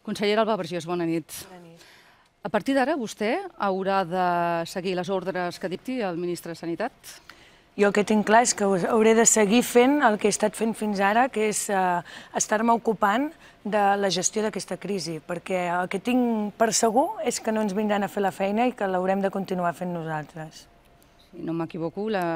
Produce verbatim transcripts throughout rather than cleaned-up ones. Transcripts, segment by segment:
Consellera Alba Vergés, bona nit. Bona nit. A partir d'ara, vostè haurà de seguir les ordres que dicti el ministre de Sanitat? Jo el que tinc clar és que hauré de seguir fent el que he estat fent fins ara, que és eh, estar-me ocupant de la gestió d'aquesta crisi, perquè el que tinc per segur és que no ens vindran a fer la feina i que l'haurem de continuar fent nosaltres. Si no m'equivoco, la...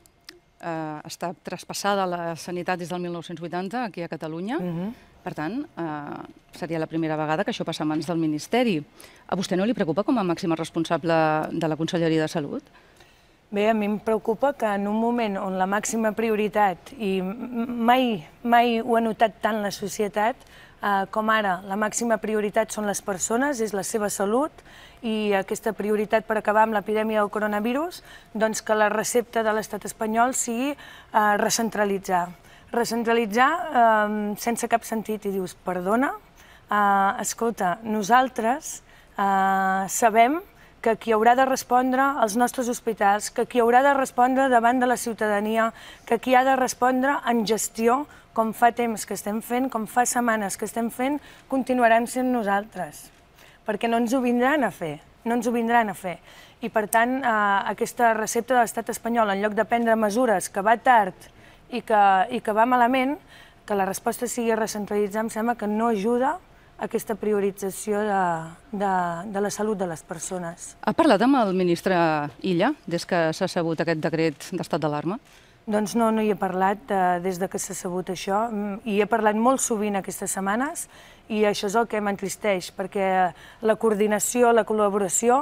eh, està traspassada la sanitat des del mil nou-cents vuitanta aquí a Catalunya. Mhm. Per tant, eh, seria la primera vegada que això passa a mans del Ministeri. A vostè no li preocupa com a màxima responsable de la Conselleria de Salut? Bé, a mi em preocupa que en un moment on la màxima prioritat, i mai, mai ho ha notat tant la societat, eh, com ara la màxima prioritat són les persones, és la seva salut, i aquesta prioritat per acabar amb l'epidèmia del coronavirus, doncs que la recepta de l'estat espanyol sigui eh, recentralitzar. Recentralitzar eh, sense cap sentit, i dius, perdona, eh, escolta, nosaltres eh, sabem que qui haurà de respondre als nostres hospitals, que qui haurà de respondre davant de la ciutadania, que qui ha de respondre en gestió, com fa temps que estem fent, com fa setmanes que estem fent, continuaran sent nosaltres, perquè no ens ho vindran a fer, no ens ho vindran a fer. I per tant, eh, aquesta recepta de l'estat espanyol, en lloc de prendre mesures que va tard i que, i que va malament, que la resposta sigui recentralitzar, em sembla que no ajuda aquesta priorització de, de, de la salut de les persones. Ha parlat amb el ministre Illa des que s'ha sabut aquest decret d'estat d'alarma? Doncs no, no hi he parlat eh, des de que s'ha sabut això, i he parlat molt sovint aquestes setmanes, i això és el que m'entristeix, perquè la coordinació, la col·laboració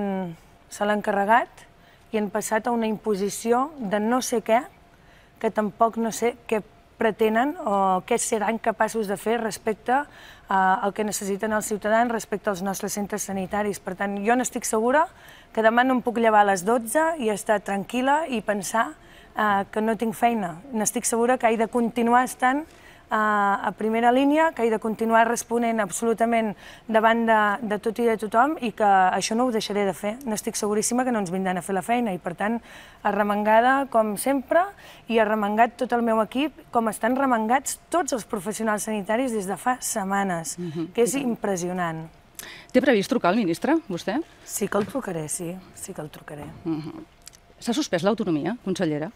se l'han carregat i han passat a una imposició de no sé què, que tampoc no sé què pretenen o què seran capaços de fer respecte al que necessiten els ciutadans, respecte als nostres centres sanitaris. Per tant, jo n'estic segura que demà no em puc llevar a les dotze i estar tranquil·la i pensar que no tinc feina. N'estic segura que he de continuar estant a primera línia, que he de continuar responent absolutament davant de, de tot i de tothom, i que això no ho deixaré de fer. N'estic seguríssima que no ens vindran a fer la feina, i per tant, arremangada com sempre, i arremangat tot el meu equip, com estan remangats tots els professionals sanitaris des de fa setmanes, que és impressionant. Té previst trucar al ministre, vostè? Sí que el trucaré, sí, sí que el trucaré. S'ha suspès l'autonomia, consellera?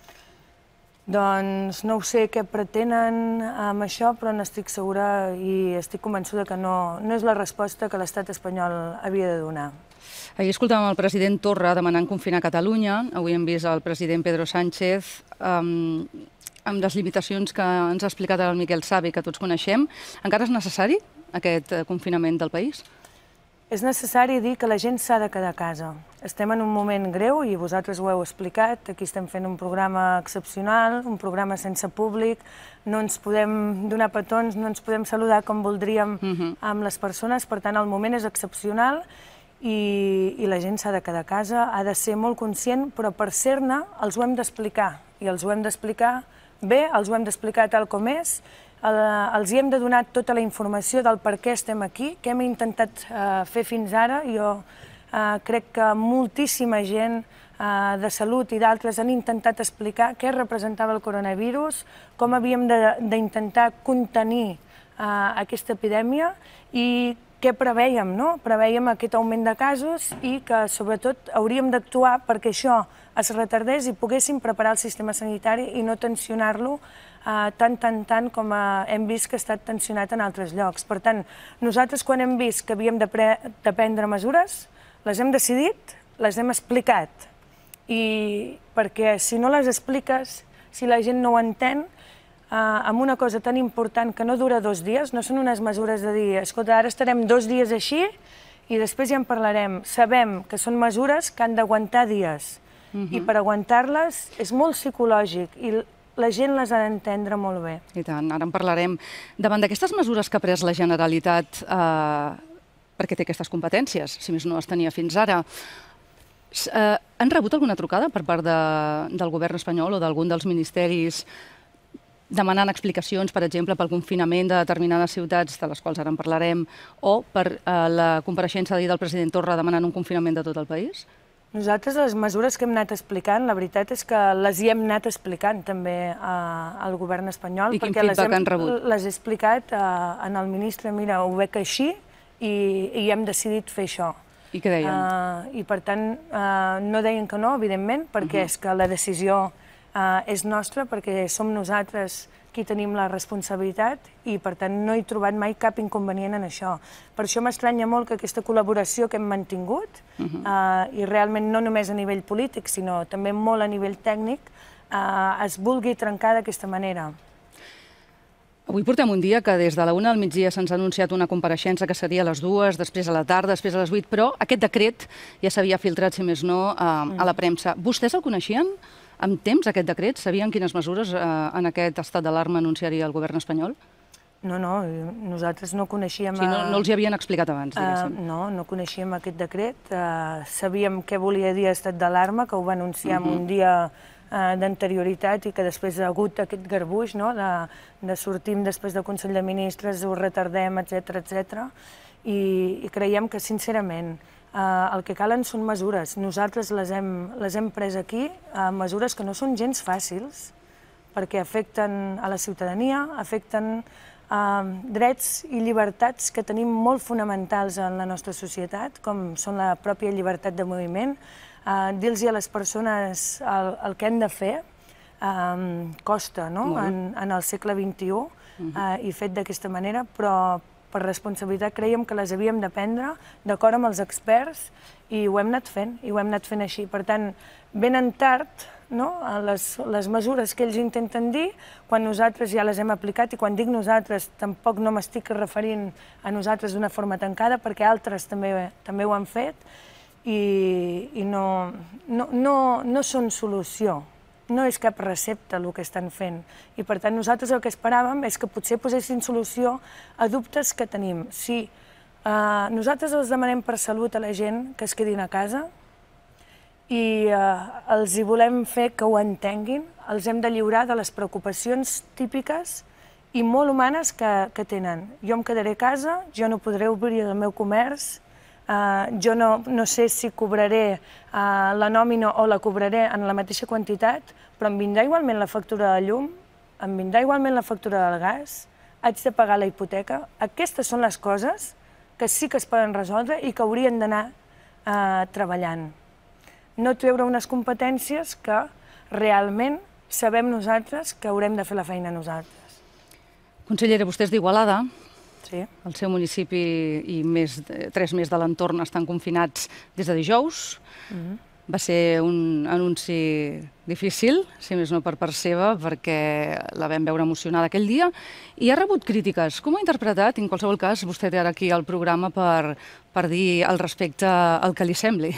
Doncs no ho sé què pretenen amb això, però n'estic segura i estic convençuda que no, no és la resposta que l'estat espanyol havia de donar. Ahir escoltàvem el president Torra demanant confinar Catalunya, avui hem vist el president Pedro Sánchez amb, amb les limitacions que ens ha explicat el Miquel Savi, que tots coneixem. Encara és necessari aquest confinament del país? És necessari dir que la gent s'ha de quedar a casa. Estem en un moment greu i vosaltres ho heu explicat. Aquí estem fent un programa excepcional, un programa sense públic. No ens podem donar petons, no ens podem saludar com voldríem amb les persones. Per tant, el moment és excepcional i, i la gent s'ha de quedar a casa, ha de ser molt conscient, però per ser-ne els ho hem d'explicar. I els ho hem d'explicar bé, els ho hem d'explicar tal com és. Els hi hem de donar tota la informació del per què estem aquí, què hem intentat fer fins ara. Jo crec que moltíssima gent de salut i d'altres han intentat explicar què representava el coronavirus, com havíem d'intentar contenir aquesta epidèmia i què preveiem, no? Preveiem aquest augment de casos i que, sobretot, hauríem d'actuar perquè això es retardés i poguéssim preparar el sistema sanitari i no tensionar-lo tant, tant, tant com hem vist que ha estat tensionat en altres llocs. Per tant, nosaltres quan hem vist que havíem de prendre mesures, les hem decidit, les hem explicat. I perquè si no les expliques, si la gent no ho entén, amb una cosa tan important que no dura dos dies, no són unes mesures de dir, escolta, ara estarem dos dies així i després ja en parlarem. Sabem que són mesures que han d'aguantar dies i per aguantar-les és molt psicològic i la gent les ha d'entendre molt bé. I tant, ara en parlarem. Davant d'aquestes mesures que ha pres la Generalitat, perquè té aquestes competències, si més no les tenia fins ara, han rebut alguna trucada per part del govern espanyol o d'algun dels ministeris demanant explicacions, per exemple, pel confinament de determinades ciutats, de les quals ara en parlarem, o per la compareixença d'ahir del president Torra demanant un confinament de tot el país? Nosaltres les mesures que hem anat explicant, la veritat és que les hi hem anat explicant també al govern espanyol. I quin feedback han rebut? Les he explicat al ministre, mira, ho veig així i hem decidit fer això. I què deien? I per tant, no deien que no, evidentment, perquè és que la decisió és nostra, perquè som nosaltres qui tenim la responsabilitat i, per tant, no he trobat mai cap inconvenient en això. Per això m'estranya molt que aquesta col·laboració que hem mantingut, i realment no només a nivell polític, sinó també molt a nivell tècnic, es vulgui trencar d'aquesta manera. Avui portem un dia que des de la una del migdia se'ns ha anunciat una compareixença que seria a les dues, després a la tarda, després a les vuit, però aquest decret ja s'havia filtrat, si més no, a la premsa. Vostès el coneixien amb temps, aquest decret? Sabien quines mesures en aquest estat d'alarma anunciaria el govern espanyol? No, no, nosaltres no coneixíem... O sigui, no els hi havien explicat abans, diguéssim. No, no coneixíem aquest decret. Sabíem què volia dir estat d'alarma, que ho va anunciar en un dia d'anterioritat i que després ha hagut aquest garbuix de sortim després del Consell de Ministres, ho retardem, etcètera, etcètera. I creiem que, sincerament, el que calen són mesures. Nosaltres les hem pres aquí, mesures que no són gens fàcils, perquè afecten a la ciutadania, afecten drets i llibertats que tenim molt fonamentals en la nostra societat, com són la pròpia llibertat de moviment. Dir-los a les persones el que han de fer costa en el segle vint-i-u i fet d'aquesta manera, però per responsabilitat creiem que les havíem de prendre d'acord amb els experts i ho hem anat fent, i ho hem anat fent així. Per tant, venen tard les mesures que ells intenten dir quan nosaltres ja les hem aplicat, i quan dic nosaltres tampoc no m'estic referint a nosaltres d'una forma tancada, perquè altres també ho han fet, i no són solució, no és cap recepta el que estan fent. I per tant nosaltres el que esperàvem és que potser posessin solució a dubtes que tenim. Si nosaltres els demanem per salut a la gent que es quedin a casa i els hi volem fer que ho entenguin, els hem de lliurar de les preocupacions típiques i molt humanes que tenen. Jo em quedaré a casa, jo no podré obrir el meu comerç, jo no sé si cobraré la nòmina o la cobraré en la mateixa quantitat, però em vindrà igualment la factura de llum, em vindrà igualment la factura del gas, haig de pagar la hipoteca. Aquestes són les coses que sí que es poden resoldre i que haurien d'anar treballant. No treure unes competències que realment sabem nosaltres que haurem de fer la feina nosaltres. Consellera, vostè és d'Igualada. Sí. El seu municipi i tres més de l'entorn estan confinats des de dijous. Va ser un anunci difícil, si més no per part seva, perquè la vam veure emocionada aquell dia, i ha rebut crítiques. Com ho ha interpretat? En qualsevol cas, vostè té ara aquí al programa per dir al respecte el que li sembli.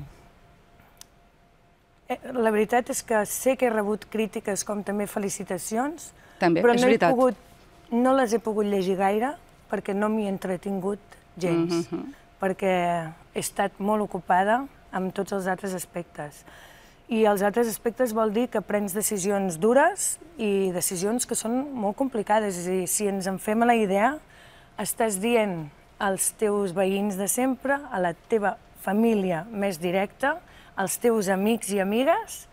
La veritat és que sé que he rebut crítiques com també felicitacions, però no les he pogut llegir gaire, perquè no m'hi he entretingut gens, perquè he estat molt ocupada amb tots els altres aspectes. I els altres aspectes vol dir que prens decisions dures i decisions que són molt complicades. És a dir, si ens en fem a la idea, estàs dient als teus veïns de sempre, a la teva família més directa, als teus amics i amigues,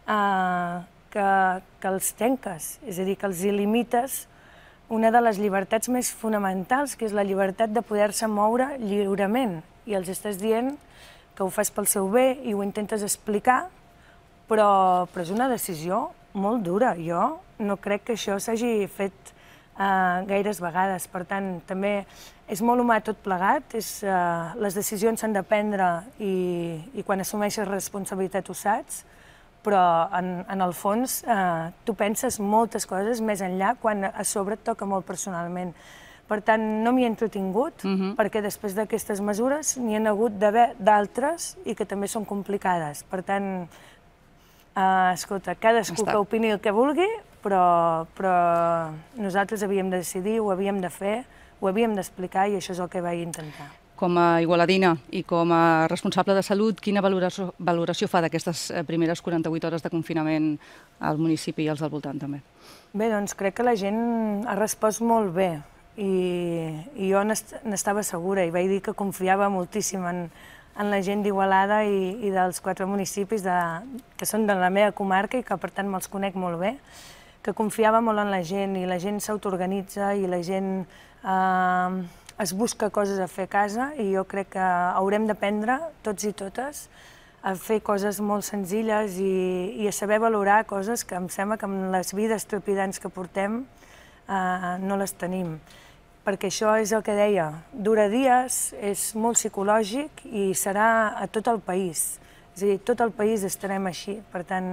que els trenques, és a dir, que els limites una de les llibertats més fonamentals, que és la llibertat de poder-se moure lliurement. I els estàs dient que ho fas pel seu bé i ho intentes explicar, però és una decisió molt dura. Jo no crec que això s'hagi fet gaires vegades. Per tant, també és molt humà tot plegat, les decisions s'han de prendre i quan assumeixes responsabilitat ho saps, però en el fons tu penses moltes coses més enllà quan a sobre et toca molt personalment. Per tant, no m'hi he entretingut, perquè després d'aquestes mesures n'hi ha hagut d'haver d'altres i que també són complicades. Per tant, escolta, cadascú que opini el que vulgui, però nosaltres havíem de decidir, ho havíem de fer, ho havíem d'explicar i això és el que vaig intentar. Com a igualadina i com a responsable de salut, quina valoració fa d'aquestes primeres quaranta-vuit hores de confinament al municipi i als del voltant també? Bé, doncs crec que la gent ha respost molt bé i jo n'estava segura i vaig dir que confiava moltíssim en la gent d'Igualada i dels quatre municipis que són de la meva comarca i que per tant me'ls conec molt bé, que confiava molt en la gent i la gent s'autoorganitza i la gent es busca coses a fer a casa i jo crec que haurem d'aprendre, tots i totes, a fer coses molt senzilles i, i a saber valorar coses que em sembla que amb les vides trepidants que portem eh, no les tenim. Perquè això és el que deia, dura dies, és molt psicològic i serà a tot el país. És a dir, tot el país estarem així. Per tant,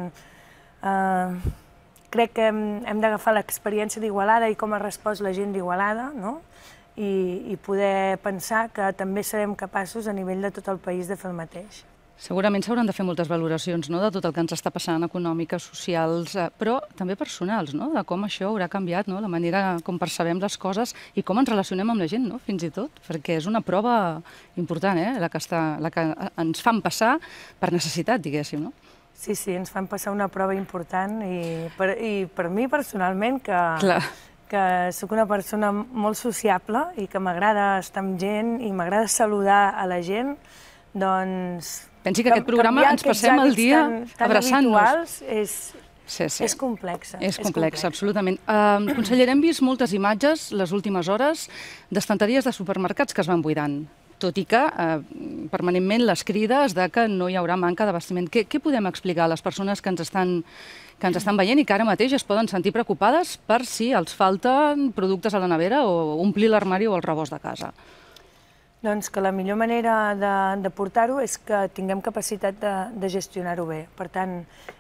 eh, crec que hem, hem d'agafar l'experiència d'Igualada i com ha respost la gent d'Igualada, no? I, i poder pensar que també serem capaços a nivell de tot el país de fer el mateix. Segurament s'hauran de fer moltes valoracions, no?, de tot el que ens està passant, econòmiques, socials, eh, però també personals, no?, de com això haurà canviat, no?, la manera com percebem les coses i com ens relacionem amb la gent, no?, fins i tot, perquè és una prova important, eh?, la que, està, la que ens fan passar per necessitat, diguéssim, no? Sí, sí, ens fan passar una prova important i per, i per mi personalment, que, Clar. que soc una persona molt sociable i que m'agrada estar amb gent i m'agrada saludar a la gent, doncs... Pensi que aquest programa ens passem el dia abraçant-nos. És, sí, sí. és complex. És complex, absolutament. Uh, consellera, hem vist moltes imatges les últimes hores d'estanteries de supermercats que es van buidant, tot i que uh, permanentment les crides de que no hi haurà manca d'abastiment. Què, què podem explicar a les persones que ens estan que ens estan veient i que ara mateix es poden sentir preocupades per si els falten productes a la nevera o omplir l'armari o el rebost de casa? Doncs que la millor manera de, de portar-ho és que tinguem capacitat de, de gestionar-ho bé. Per tant,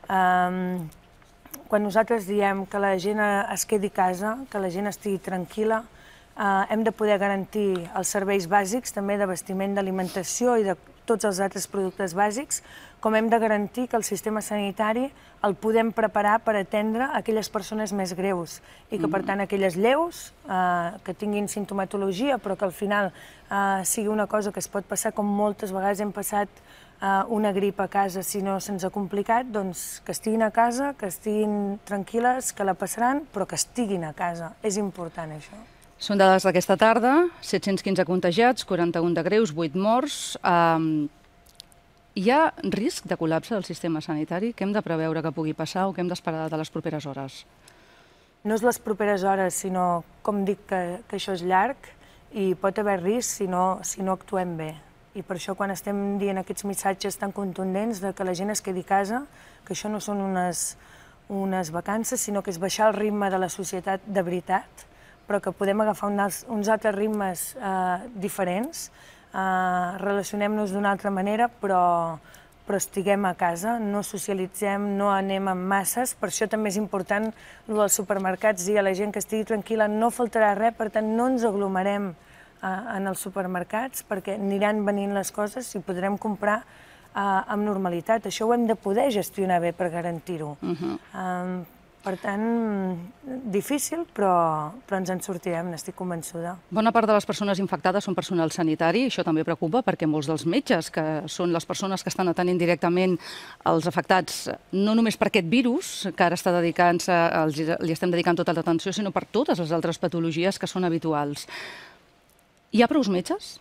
eh, quan nosaltres diem que la gent es quedi a casa, que la gent estigui tranquil·la, eh, hem de poder garantir els serveis bàsics, també d'abastiment d'alimentació i de tots els altres productes bàsics, com hem de garantir que el sistema sanitari el podem preparar per atendre aquelles persones més greus i que, per tant, aquelles lleus, eh, que tinguin sintomatologia, però que al final eh, sigui una cosa que es pot passar, com moltes vegades hem passat eh, una grip a casa si no se'ns ha complicat, doncs que estiguin a casa, que estiguin tranquil·les, que la passaran, però que estiguin a casa. És important, això. Són dades d'aquesta tarda, set-cents quinze contagiats, quaranta-un de greus, vuit morts. Um, hi ha risc de col·lapse del sistema sanitari? Què hem de preveure que pugui passar o què hem d'esperar de les properes hores? No és les properes hores, sinó, com dic, que, que això és llarg i pot haver risc si no, si no actuem bé. I per això quan estem dient aquests missatges tan contundents de que la gent es quedi a casa, que això no són unes, unes vacances, sinó que és baixar el ritme de la societat de veritat, però que podem agafar uns, uns altres ritmes eh, diferents, eh, relacionem-nos d'una altra manera, però, però estiguem a casa, no socialitzem, no anem en masses. Per això també és important el dels supermercats, dir a la gent que estigui tranquil·la, no faltarà res, per tant no ens aglomerem eh, en els supermercats, perquè aniran venint les coses i podrem comprar eh, amb normalitat. Això ho hem de poder gestionar bé per garantir-ho. Uh-huh. eh, Per tant, difícil, però, però ens en sortirem, n'estic convençuda. Bona part de les persones infectades són personal sanitari, això també preocupa perquè molts dels metges, que són les persones que estan atenent directament els afectats, no només per aquest virus, que ara està dedicant-se, li estem dedicant tota l'atenció, sinó per totes les altres patologies que són habituals. Hi ha prous metges?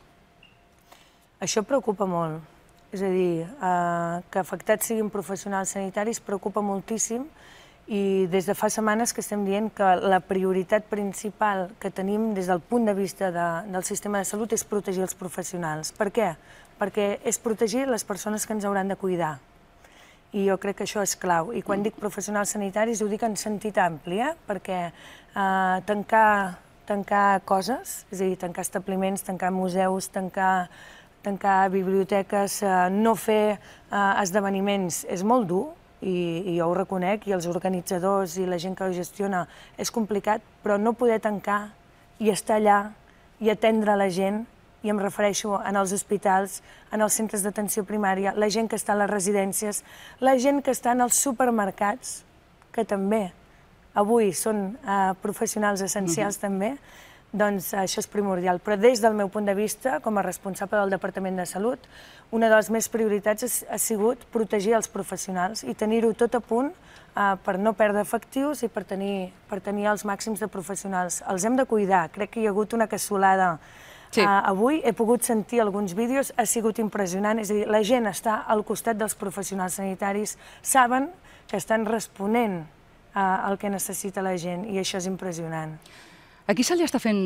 Això preocupa molt. És a dir, eh, que afectats siguin professionals sanitaris preocupa moltíssim. I des de fa setmanes que estem dient que la prioritat principal que tenim des del punt de vista de, del sistema de salut és protegir els professionals. Per què? Perquè és protegir les persones que ens hauran de cuidar. I jo crec que això és clau. I quan dic professionals sanitaris ho dic en sentit ampli, eh? Perquè eh, tancar, tancar coses, és a dir, tancar establiments, tancar museus, tancar, tancar biblioteques, eh, no fer eh, esdeveniments és molt dur, I, i jo ho reconec, i els organitzadors i la gent que ho gestiona és complicat, però no poder tancar i estar allà i atendre la gent, i em refereixo en els hospitals, en els centres d'atenció primària, la gent que està a les residències, la gent que està en els supermercats, que també avui són eh, professionals essencials també, doncs això és primordial. Però des del meu punt de vista, com a responsable del Departament de Salut, una de les més prioritats ha sigut protegir els professionals i tenir-ho tot a punt eh, per no perdre efectius i per tenir, per tenir els màxims de professionals. Els hem de cuidar. Crec que hi ha hagut una cassolada. Sí. Uh, avui he pogut sentir alguns vídeos, ha sigut impressionant. És a dir, la gent està al costat dels professionals sanitaris, saben que estan responent uh, al que necessita la gent i això és impressionant. Aquí se li està fent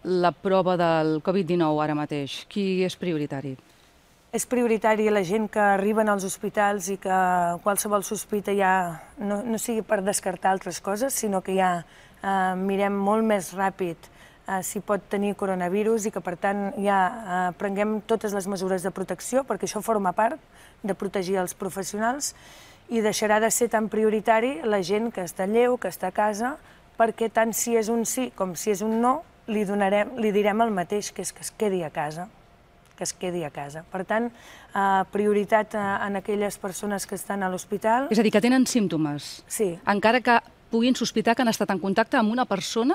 la prova del Covid dinou ara mateix? Qui és prioritari? És prioritari la gent que arriben als hospitals i que qualsevol sospita ja no, no sigui per descartar altres coses, sinó que ja eh, mirem molt més ràpid eh, si pot tenir coronavirus i que, per tant, ja eh, prenguem totes les mesures de protecció, perquè això forma part de protegir els professionals, i deixarà de ser tan prioritari la gent que està lleu, que està a casa, perquè tant si és un sí com si és un no, li, donarem, li direm el mateix, que és que es quedi a casa. que es quedi a casa. Per tant, eh, prioritat en aquelles persones que estan a l'hospital. És a dir, que tenen símptomes. Sí. Encara que puguin sospitar que han estat en contacte amb una persona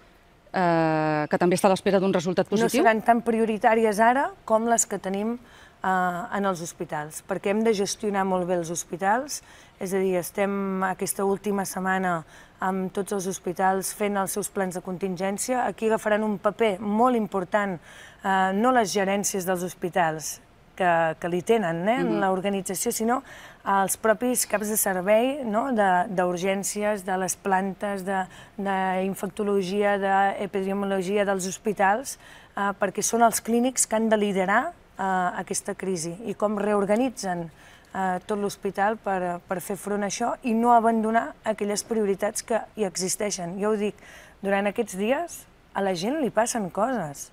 eh, que també està a l'espera d'un resultat positiu? No seran tan prioritàries ara com les que tenim eh, en els hospitals, perquè hem de gestionar molt bé els hospitals. És a dir, estem aquesta última setmana amb tots els hospitals fent els seus plans de contingència. Aquí agafaran un paper molt important, eh, no les gerències dels hospitals, que, que li tenen eh, en l'organització, sinó els propis caps de servei, no, d'urgències, de, de les plantes, d'infectologia, de, d'epidemiologia dels hospitals, eh, perquè són els clínics que han de liderar eh, aquesta crisi i com reorganitzen a tot l'hospital per, per fer front a això i no abandonar aquelles prioritats que hi existeixen. Jo ho dic, durant aquests dies a la gent li passen coses.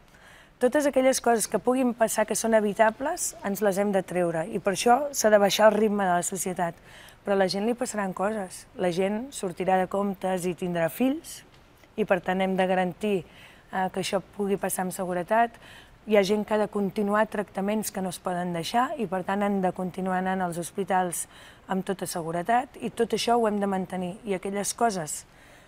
Totes aquelles coses que puguin passar que són evitables ens les hem de treure i per això s'ha de baixar el ritme de la societat. Però a la gent li passaran coses. La gent sortirà de comptes i tindrà fills i per tant hem de garantir eh, que això pugui passar amb seguretat. Hi ha gent que ha de continuar tractaments que no es poden deixar i, per tant, han de continuar anant als hospitals amb tota seguretat i tot això ho hem de mantenir. I aquelles coses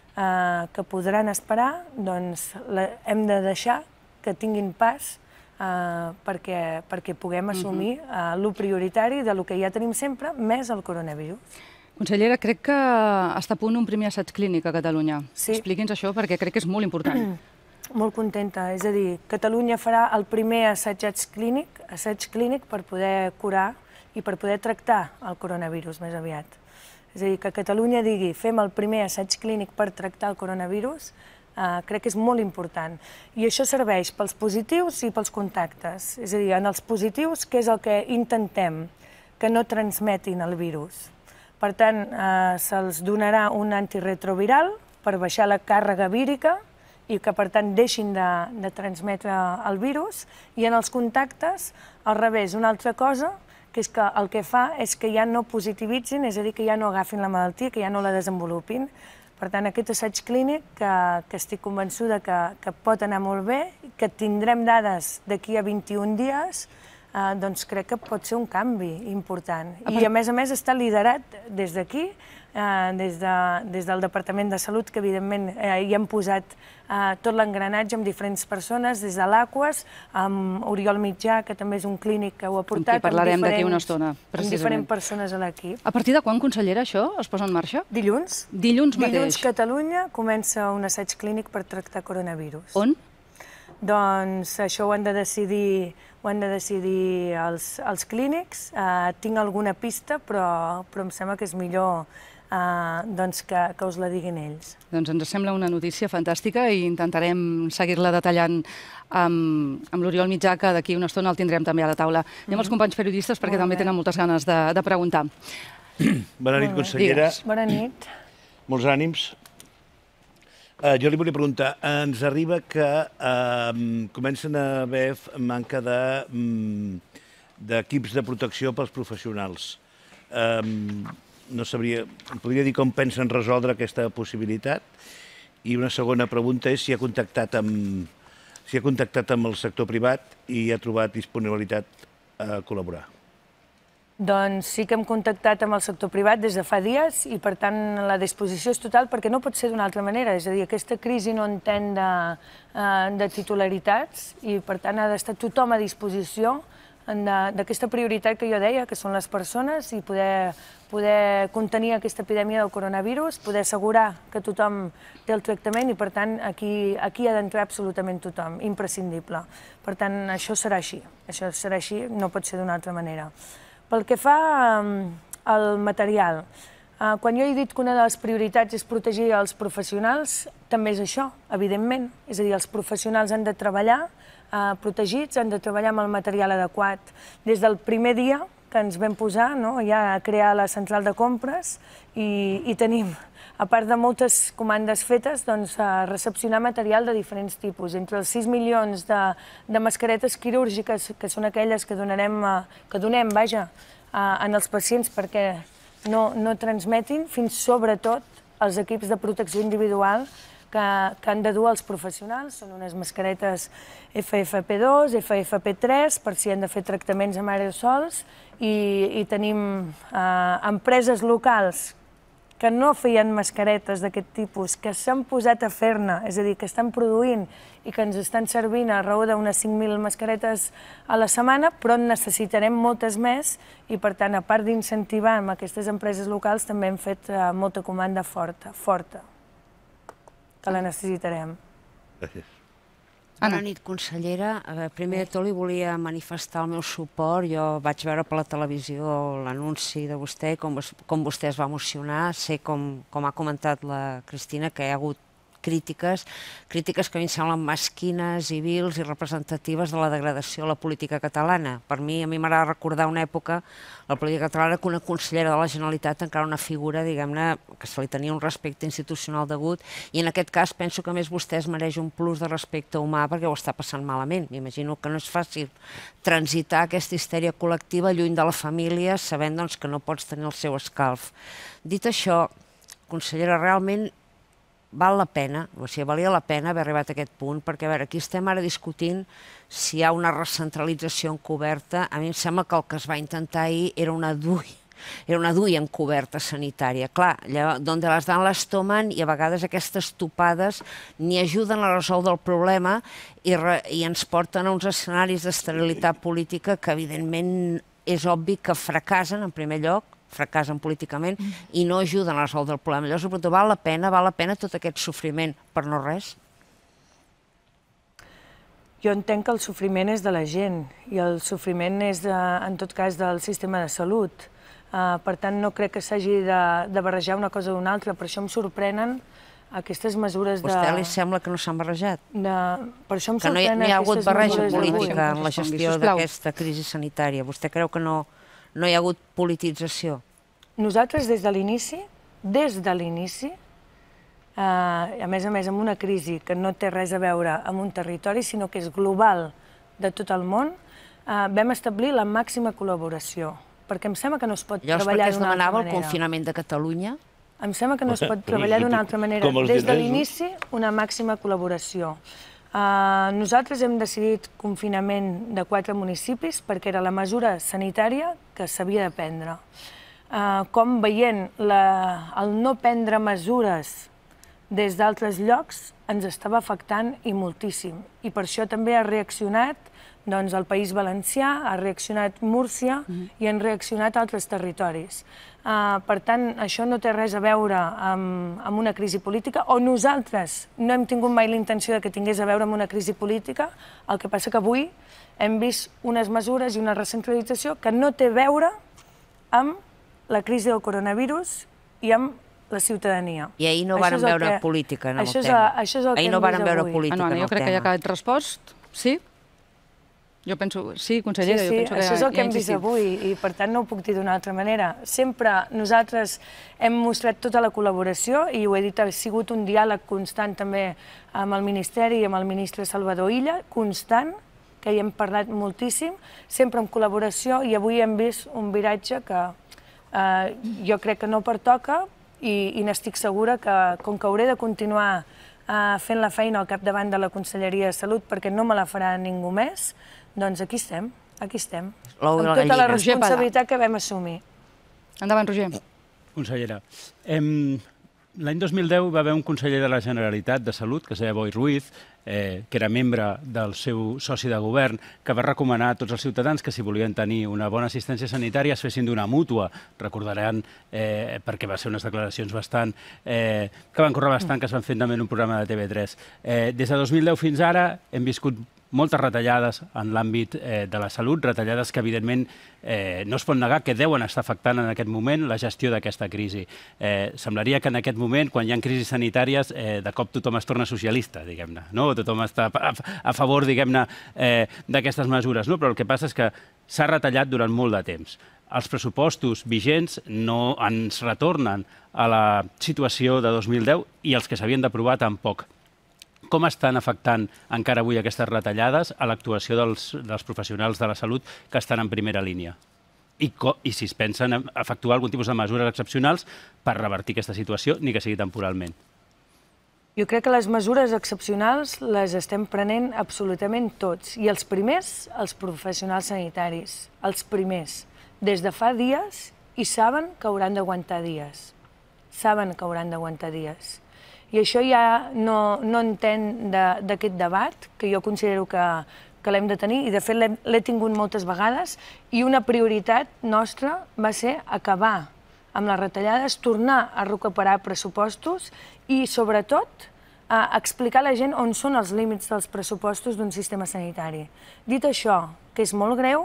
eh, que podran esperar, doncs la, hem de deixar que tinguin pas eh, perquè, perquè puguem assumir eh, lo prioritari de lo que ja tenim sempre, més el coronavirus. Consellera, crec que està a punt un primer assaig clínic a Catalunya. Sí. Expliqui'ns això perquè crec que és molt important. Molt contenta, és a dir, Catalunya farà el primer assaig clínic, assaig clínic per poder curar i per poder tractar el coronavirus més aviat. És a dir, que Catalunya digui fem el primer assaig clínic per tractar el coronavirus, eh, crec que és molt important. I això serveix pels positius i pels contactes. És a dir, en els positius, què és el que intentem? Que no transmetin el virus. Per tant, eh, se'ls donarà un antiretroviral per baixar la càrrega vírica i que, per tant, deixin de, de transmetre el virus, i en els contactes, al revés, una altra cosa, que és que el que fa és que ja no positivitzin, és a dir, que ja no agafin la malaltia, que ja no la desenvolupin. Per tant, aquest assaig clínic, que, que estic convençuda que, que pot anar molt bé, que tindrem dades d'aquí a vint-i-un dies, eh, doncs crec que pot ser un canvi important. I, a més a més, està liderat des d'aquí, Eh, des, de, des del Departament de Salut, que evidentment eh, hi hem posat eh, tot l'engranatge amb diferents persones, des de l'Aquas, amb Oriol Mitjà, que també és un clínic que ho ha portat, amb qui parlarem d'aquí una estona, amb diferents persones a l'equip. A partir de quan, consellera, això es posa en marxa? Dilluns. Dilluns mateix. Dilluns Catalunya comença un assaig clínic per tractar coronavirus. On? Doncs això ho han de decidir, ho han de decidir els, els clínics. Eh, tinc alguna pista, però, però em sembla que és millor Uh, doncs que, que us la diguin ells. Doncs ens sembla una notícia fantàstica i intentarem seguir-la detallant amb, amb l'Oriol Mitjà, que d'aquí una estona el tindrem també a la taula. I amb els companys periodistes, perquè Molt també bé. tenen moltes ganes de, de preguntar. Bona nit, consellera. Digues. Bona nit. Molts ànims. Uh, jo li volia preguntar, ens arriba que uh, comencen a haver manca d'equips de, de protecció pels professionals. Um, no sabria, em podria dir com pensen resoldre aquesta possibilitat? I una segona pregunta és si ha contactat amb, si ha contactat amb el sector privat i ha trobat disponibilitat a col·laborar. Doncs sí que hem contactat amb el sector privat des de fa dies i, per tant, la disposició és total perquè no pot ser d'una altra manera. És a dir, aquesta crisi no entén de, de titularitats i, per tant, ha d'estar tothom a disposició d'aquesta prioritat que jo deia, que són les persones, i poder, poder contenir aquesta epidèmia del coronavirus, poder assegurar que tothom té el tractament i, per tant, aquí, aquí ha d'entrar absolutament tothom, imprescindible. Per tant, això serà així, això serà així, no pot ser d'una altra manera. Pel que fa al material, Quan jo he dit que una de les prioritats és protegir els professionals, també és això, evidentment. És a dir, els professionals han de treballar protegits, han de treballar amb el material adequat. Des del primer dia que ens vam posar ja a crear la central de compres i tenim, a part de moltes comandes fetes, recepcionar material de diferents tipus. Entre els sis milions de mascaretes quirúrgiques, que són aquelles que donem, vaja, en els pacients perquè no transmetin, fins sobretot els equips de protecció individual que han de dur els professionals. Són unes mascaretes F F P dos, F F P tres, per si han de fer tractaments amb aerosols, i tenim empreses locals que no feien mascaretes d'aquest tipus, que s'han posat a fer-ne, és a dir, que estan produint i que ens estan servint a raó d'unes cinc mil mascaretes a la setmana, però en necessitarem moltes més i, per tant, a part d'incentivar amb aquestes empreses locals, també hem fet molta comanda forta, forta, que la necessitarem. Gràcies. Bona nit, consellera. Primer de tot li volia manifestar el meu suport. Jo vaig veure per la televisió l'anunci de vostè i com vostè es va emocionar. Sé, com ha comentat la Cristina, que hi ha hagut crítiques, crítiques que a mi em semblen mesquines i vils i representatives de la degradació de la política catalana. Per mi, a mi m'agrada recordar una època, la política catalana, que una consellera de la Generalitat encara una figura, diguem-ne, que se li tenia un respecte institucional degut, i en aquest cas penso que a més vostè es mereix un plus de respecte humà perquè ho està passant malament. M'imagino que no és fàcil transitar aquesta histèria col·lectiva lluny de la família, sabent que no pots tenir el seu escalf. Dit això, consellera, realment val la pena, o sigui, valia la pena haver arribat a aquest punt, perquè, a veure, aquí estem ara discutint si hi ha una recentralització encoberta. A mi em sembla que el que es va intentar ahir era una duia, era una duia encoberta sanitària. Clar, d'on les dan les tomen, i a vegades aquestes topades ni ajuden a resoldre el problema i ens porten a uns escenaris d'esterilitat política que, evidentment, és obvi que fracassen, en primer lloc, fracassen políticament i no ajuden a resoldre el problema. Llavors, però val la pena, val la pena tot aquest sofriment per no res? Jo entenc que el sofriment és de la gent i el sofriment és, en tot cas, del sistema de salut. Per tant, no crec que s'hagi de barrejar una cosa d'una altra. Per això em sorprenen aquestes mesures de... A vostè li sembla que no s'han barrejat? Per això em sorprenen aquestes mesures d'avui. Que no hi ha hagut barreja política en la gestió d'aquesta crisi sanitària. Vostè creu que no hi ha hagut politització? Nosaltres, des de l'inici, des de l'inici, a més a més amb una crisi que no té res a veure amb un territori, sinó que és global de tot el món, vam establir la màxima col·laboració, perquè em sembla que no es pot treballar d'una altra manera. Llavors, per què es demanava el confinament de Catalunya? Em sembla que no es pot treballar d'una altra manera. Des de l'inici, una màxima col·laboració. Nosaltres hem decidit confinament de quatre municipis perquè era la mesura sanitària que s'havia de prendre. Com veient el no prendre mesures des d'altres llocs ens estava afectant i moltíssim. I per això també ha reaccionat el País Valencià, ha reaccionat Múrcia i han reaccionat altres territoris. Per tant, això no té res a veure amb una crisi política, o nosaltres no hem tingut mai la intenció que tingués a veure amb una crisi política. El que passa que avui hem vist unes mesures i una recentralització que no té a veure amb la crisi del coronavirus i amb la ciutadania. I ahir no varen veure política en el tema. Això és el que hem vist avui. Ahir no varen veure política en el tema. Jo crec que ja ha quedat respost. Sí? Jo penso, sí, consellera, jo penso que ja això és el que hem vist avui i per tant no ho puc dir d'una altra manera. Sempre nosaltres hem mostrat tota la col·laboració i ho he dit, ha sigut un diàleg constant també amb el Ministeri i amb el ministre Salvador Illa, constant, que hi hem parlat moltíssim, sempre en col·laboració, i avui hem vist un viratge que jo crec que no pertoca i n'estic segura que, com que hauré de continuar fent la feina al capdavant de la Conselleria de Salut perquè no me la farà ningú més, doncs aquí estem, aquí estem, amb tota la responsabilitat que vam assumir. Endavant, Roger. Consellera, l'any dos mil deu va haver un conseller de la Generalitat de Salut, que es deia Boi Ruiz, que era membre del seu soci de govern, que va recomanar a tots els ciutadans que si volien tenir una bona assistència sanitària es fessin d'una mútua. Recordaran, perquè va ser unes declaracions bastant, que van córrer bastant, que es van fer també en un programa de T V tres. Des de dos mil deu fins ara hem viscut moltes retallades en l'àmbit eh, de la salut, retallades que evidentment eh, no es pot negar que deuen estar afectant en aquest moment la gestió d'aquesta crisi. Eh, semblaria que en aquest moment, quan hi ha crisis sanitàries, eh, de cop tothom es torna socialista, diguem-ne, no? Tothom està a, a favor, diguem-ne, eh, d'aquestes mesures, no? Però el que passa és que s'ha retallat durant molt de temps. Els pressupostos vigents no ens retornen a la situació de dos mil deu i els que s'havien d'aprovar tampoc. Com estan afectant encara avui aquestes retallades a l'actuació dels, dels professionals de la salut que estan en primera línia? I, I si es pensen en efectuar algun tipus de mesures excepcionals per revertir aquesta situació, ni que sigui temporalment? Jo crec que les mesures excepcionals les estem prenent absolutament tots. I els primers, els professionals sanitaris. Els primers. Des de fa dies i saben que hauran d'aguantar dies. Saben que hauran d'aguantar dies. I això ja no, no entén d'aquest debat, que jo considero que, que l'hem de tenir, i de fet l'he tingut moltes vegades, i una prioritat nostra va ser acabar amb les retallades, tornar a recuperar pressupostos i, sobretot, a explicar a la gent on són els límits dels pressupostos d'un sistema sanitari. Dit això, que és molt greu,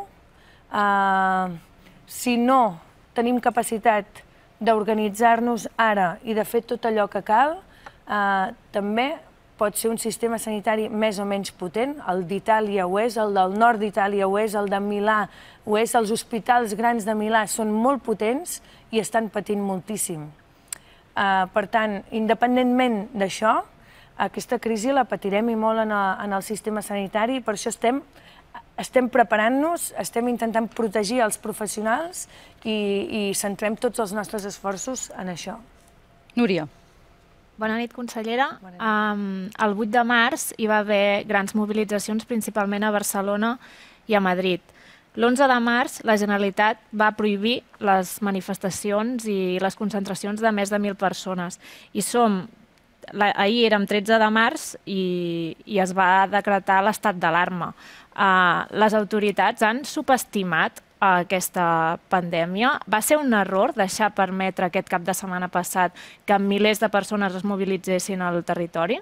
eh, si no tenim capacitat d'organitzar-nos ara i de fer tot allò que cal, eh, també pot ser un sistema sanitari més o menys potent. El d'Itàlia ho és, el del nord d'Itàlia ho és, el de Milà ho és, els hospitals grans de Milà són molt potents i estan patint moltíssim. Eh, per tant, independentment d'això, aquesta crisi la patirem i molt en el, en el sistema sanitari, per això estem Estem preparant-nos, estem intentant protegir els professionals i, i centrem tots els nostres esforços en això. Núria. Bona nit, consellera. Bona nit. Um, el vuit de març hi va haver grans mobilitzacions, principalment a Barcelona i a Madrid. L'onze de març la Generalitat va prohibir les manifestacions i les concentracions de més de mil persones. I som... La, ahir érem tretze de març i, i es va decretar l'estat d'alarma. Uh, les autoritats han subestimat uh, aquesta pandèmia. Va ser un error deixar permetre aquest cap de setmana passat que milers de persones es mobilitzessin al territori?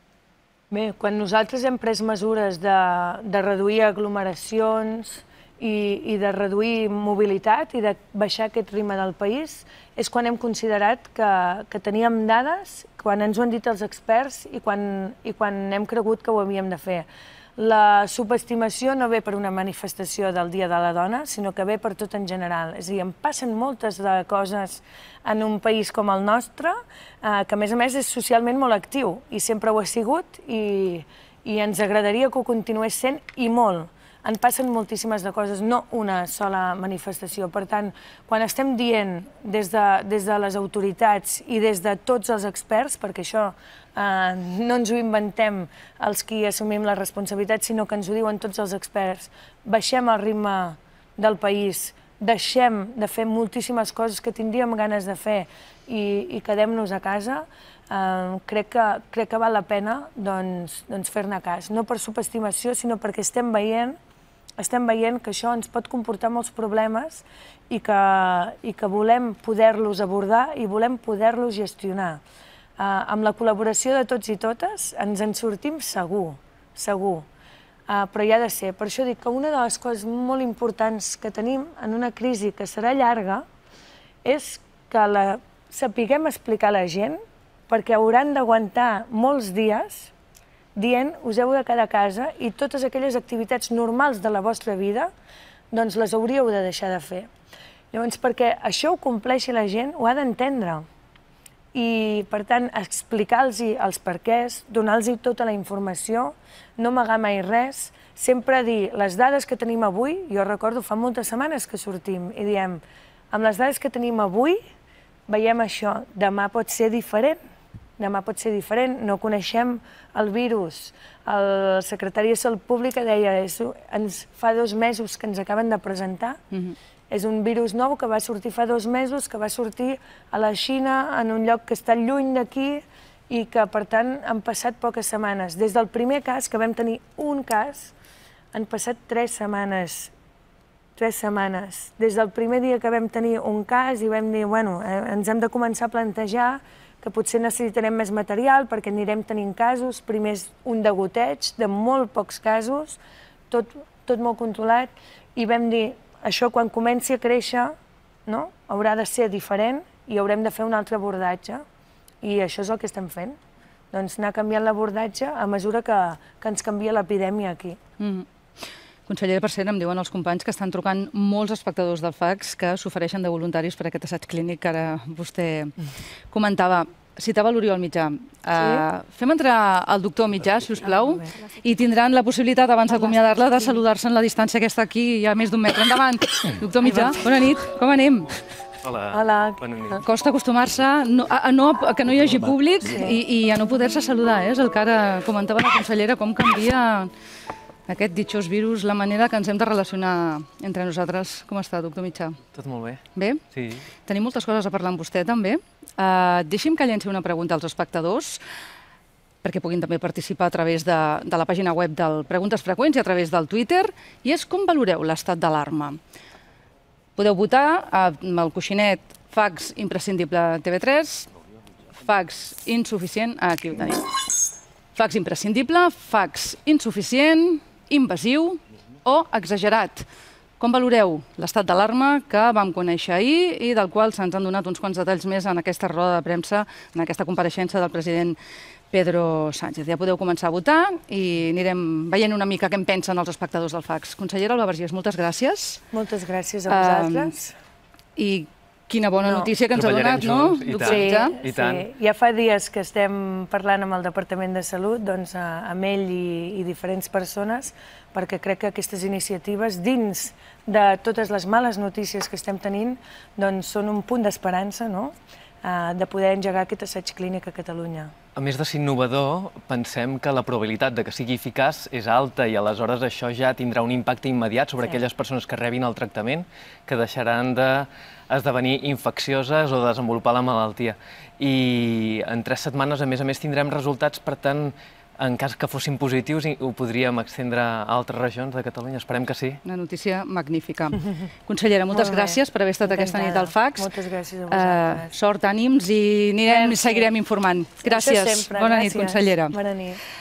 Bé, quan nosaltres hem pres mesures de, de reduir aglomeracions i, i de reduir mobilitat i de baixar aquest ritme del país, és quan hem considerat que, que teníem dades, quan ens ho han dit els experts i quan, i quan hem cregut que ho havíem de fer. La subestimació no ve per una manifestació del Dia de la Dona, sinó que ve per tot en general. És a dir, em passen moltes de coses en un país com el nostre, eh, que a més a més és socialment molt actiu, i sempre ho ha sigut, i, i ens agradaria que ho continués sent, i molt. En passen moltíssimes de coses, no una sola manifestació. Per tant, quan estem dient des de, des de les autoritats i des de tots els experts, perquè això eh, no ens ho inventem els qui assumim la responsabilitat, sinó que ens ho diuen tots els experts, baixem el ritme del país, deixem de fer moltíssimes coses que tindríem ganes de fer i, i quedem-nos a casa, eh, crec, que, crec que val la pena doncs, doncs fer-ne cas. No per subestimació, sinó perquè estem veient estem veient que això ens pot comportar molts problemes i que, i que volem poder-los abordar i volem poder-los gestionar. Eh, amb la col·laboració de tots i totes ens en sortim segur, segur, eh, però hi ha de ser. Per això dic que una de les coses molt importants que tenim en una crisi que serà llarga és que la sapiguem explicar a la gent, perquè hauran d'aguantar molts dies dient, us heu de quedar a casa i totes aquelles activitats normals de la vostra vida, doncs les hauríeu de deixar de fer. Llavors, perquè això ho compleixi la gent, ho ha d'entendre. I, per tant, explicar-los els perquès, donar-los tota la informació, no amagar mai res, sempre dir les dades que tenim avui, jo recordo fa moltes setmanes que sortim i diem, amb les dades que tenim avui, veiem això, demà pot ser diferent. Demà pot ser diferent, no coneixem el virus. El secretari de Salut Pública deia, ens fa dos mesos que ens acaben de presentar, mm-hmm. És un virus nou que va sortir fa dos mesos, que va sortir a la Xina, en un lloc que està lluny d'aquí, i que, per tant, han passat poques setmanes. Des del primer cas, que vam tenir un cas, han passat tres setmanes. Tres setmanes. Des del primer dia que vam tenir un cas i vam dir, bueno, eh, ens hem de començar a plantejar que potser necessitarem més material perquè anirem tenint casos, primer és un degoteig de molt pocs casos, tot, tot molt controlat, i vam dir, això quan comenci a créixer, no? Haurà de ser diferent i haurem de fer un altre abordatge, i això és el que estem fent. Doncs anar canviant l'abordatge a mesura que, que ens canvia l'epidèmia aquí. Mm. Consellera, per cert, em diuen els companys que estan trucant molts espectadors del Fax que s'ofereixen de voluntaris per aquest assaig clínic que ara vostè comentava. Citava l'Oriol Mitjà. Sí? Uh, fem entrar el doctor Mitjà, si us plau, i tindran la possibilitat, abans d'acomiadar-la, de saludar-se en la distància aquesta aquí, hi ha més d'un metre. Endavant! Doctor Mitjà, bona nit, com anem? Hola, Hola. Bona nit. Costa acostumar-se no, a, no, a que no hi hagi públic sí. i, i a no poder-se saludar. Eh? És el que ara comentava la consellera, com canvia aquest ditxós virus, la manera que ens hem de relacionar entre nosaltres. Com està, doctor Mitjà? Tot molt bé. Bé? Sí. Tenim moltes coses a parlar amb vostè, també. Uh, deixi'm que llenci una pregunta als espectadors, perquè puguin també participar a través de, de la pàgina web del Preguntes Freqüents i a través del Twitter, i és com valoreu l'estat d'alarma? Podeu votar amb el coixinet Fax imprescindible T V tres, Fax insuficient, aquí ho tenim. Fax imprescindible, Fax insuficient, invasiu o exagerat. Com valoreu l'estat d'alarma que vam conèixer ahir i del qual se'ns han donat uns quants detalls més en aquesta roda de premsa, en aquesta compareixença del president Pedro Sánchez? Ja podeu començar a votar i anirem veient una mica què en pensen els espectadors del Fax. Consellera Alba Vergés, moltes gràcies. Moltes gràcies a vosaltres. Um, I quina bona no. notícia que ens ha donat, no? I tant, sí, i tant. Sí. Ja fa dies que estem parlant amb el Departament de Salut, doncs, amb ell i, i diferents persones, perquè crec que aquestes iniciatives, dins de totes les males notícies que estem tenint, doncs són un punt d'esperança, no?, de poder engegar aquest assaig clínic a Catalunya. A més de ser innovador, pensem que la probabilitat de que sigui eficaç és alta i aleshores això ja tindrà un impacte immediat sobre sí. aquelles persones que rebin el tractament, que deixaran d'esdevenir infeccioses o desenvolupar la malaltia. I en tres setmanes, a més a més, tindrem resultats, per tant, en cas que fossin positius, ho podríem extendre a altres regions de Catalunya. Esperem que sí. Una notícia magnífica. Consellera, moltes Molt gràcies per haver estat Encantada. aquesta nit al Fax. Moltes gràcies a vosaltres. Uh, sort, ànims i anirem, seguirem informant. Gràcies. Sempre, Bona gràcies. nit, consellera. Bona nit.